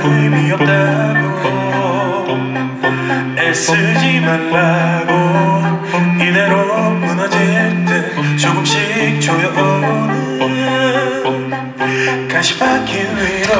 의미 없다고 애쓰지 말라고 이대로 무너질 때 조금씩 조여오는 가시밭길 위로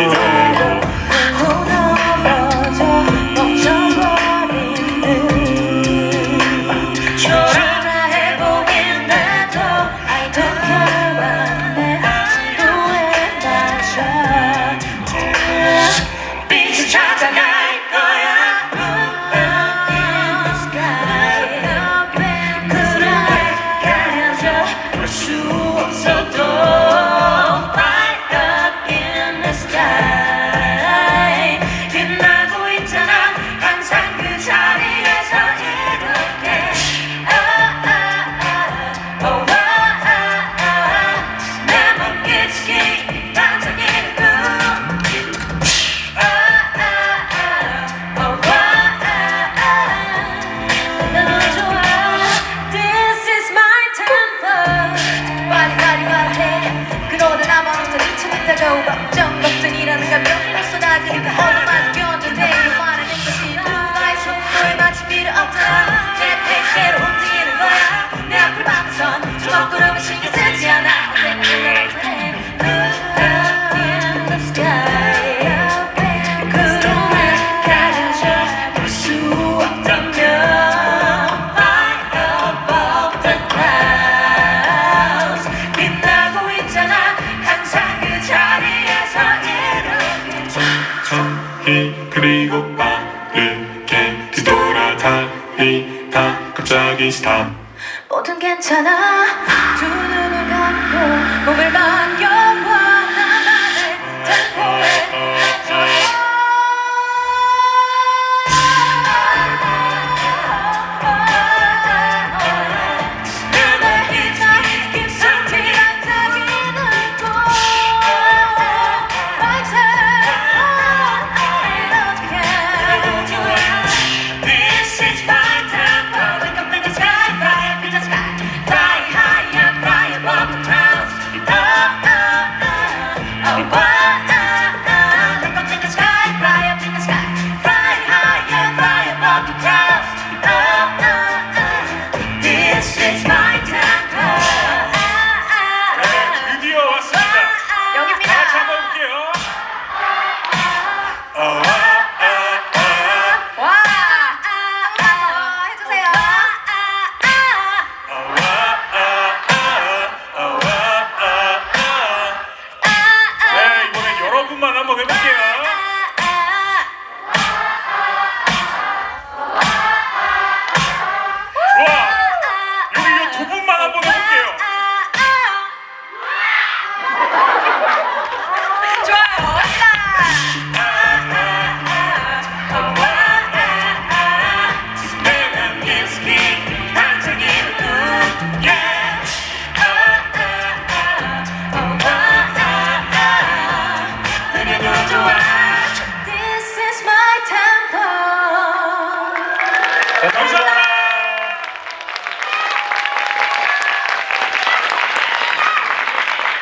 걱정이라는 감정으로 쏟아지니까 얼마나 견뎌내 말하는 것이 누군가의 속도에 마치 필요 없잖아 내 페이스대로 움직이는 거야 내 앞을 막선 주먹구름을 신경 쓰지 않아 언젠가 해 Up in the sky 구름을 가려져 볼 수 없다면 Fly above the clouds 빛나고 있잖아 항상 그 자리에서 그리고 빠르게 뒤돌아다니다 갑자기 스탑 모든 괜찮아 두 눈을 감고 몸을 만